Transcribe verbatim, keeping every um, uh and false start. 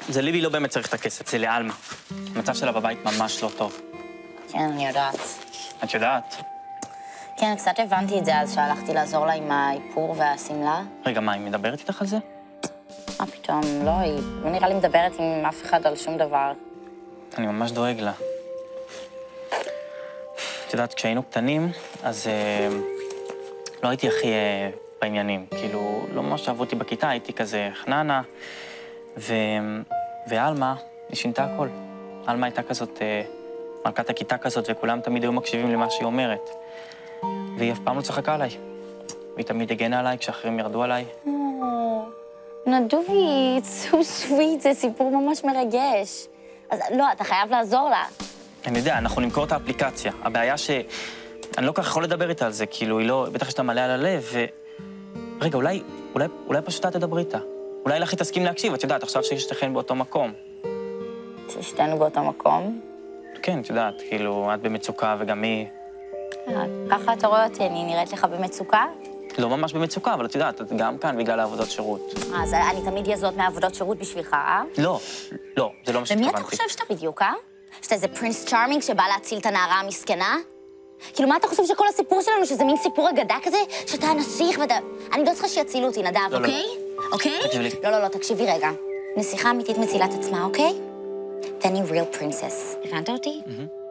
זה ליבי לא באמת צריך את הכסף, זה לאלמה. המצב שלה בבית ממש לא טוב. כן, אני יודעת. את יודעת? כן, קצת הבנתי את זה אז שהלכתי לעזור לה עם האיפור והשמלה. רגע, מה, היא מדברת איתך על זה? מה פתאום? לא, היא לא נראה לי מדברת עם אף אחד על שום דבר. אני ממש דואג לה. את יודעת, כשהיינו קטנים, אז אה, לא הייתי הכי אה, בעניינים. כאילו, לא ממש אהבו אותי בכיתה, הייתי כזה חננה. ו... ואלמה, היא שינתה הכל. אלמה הייתה כזאת, אה, מלכת הכיתה כזאת, וכולם תמיד היו מקשיבים למה שהיא אומרת. והיא אף פעם לא צחקה עליי. והיא תמיד הגנה עליי כשאחרים ירדו עליי. נדובי, it's so sweet, זה סיפור ממש מרגש. אז לא, אתה חייב לעזור לה. אני יודע, אנחנו נמכור את האפליקציה. הבעיה ש... אני לא כל כך יכול לדבר איתה על זה, כאילו, היא לא... בטח שאתה מלא על הלב, ו... רגע, אולי... אולי... אולי פשוט את תדברי איתה. אולי לך היא תסכים להקשיב, את יודעת, עכשיו שיש שתיכן באותו מקום. ששתינו באותו מקום? כן, את יודעת, כאילו, את במצוקה וגם היא... ככה אתה רואה אותי, אני נראית לך במצוקה? לא ממש במצוקה, אבל את יודעת, את גם כאן בגלל העבודות שירות. אז אני תמיד אהיה זאת מהעבודות שירות בשבילך, אה? לא, לא, זה לא מה שהתכוונתי. ומי אתה חושב שאתה בדיוק, אה? שאתה איזה פרינס צ'ארמינג שבא להציל את הנערה המסכנה? כאילו, מה אתה חושב שכל הסיפור שלנו, שזה מין סיפור אגדה כזה? שאתה הנסיך ואתה... אני לא צריכה שיצילו אותי, נדב, אוקיי? אוקיי? תקשיבי לי. לא, לא, לא, תקשיבי רגע. נסיכה אמיתית מצילה את עצמה, אוקיי? Then you real princess. הבנת אותי?